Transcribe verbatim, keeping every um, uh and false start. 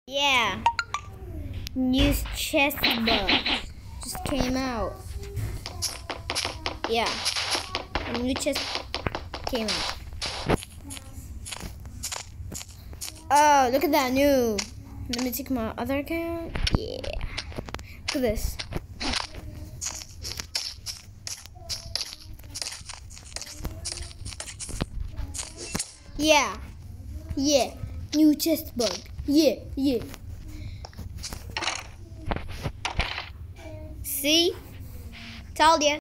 Yeah, new chest bug just came out. Yeah, a new chest came out. Oh, look at that new. Let me take my other account. Yeah, look at this. Yeah, yeah, new chest bug. Yeah, yeah. See? Told ya.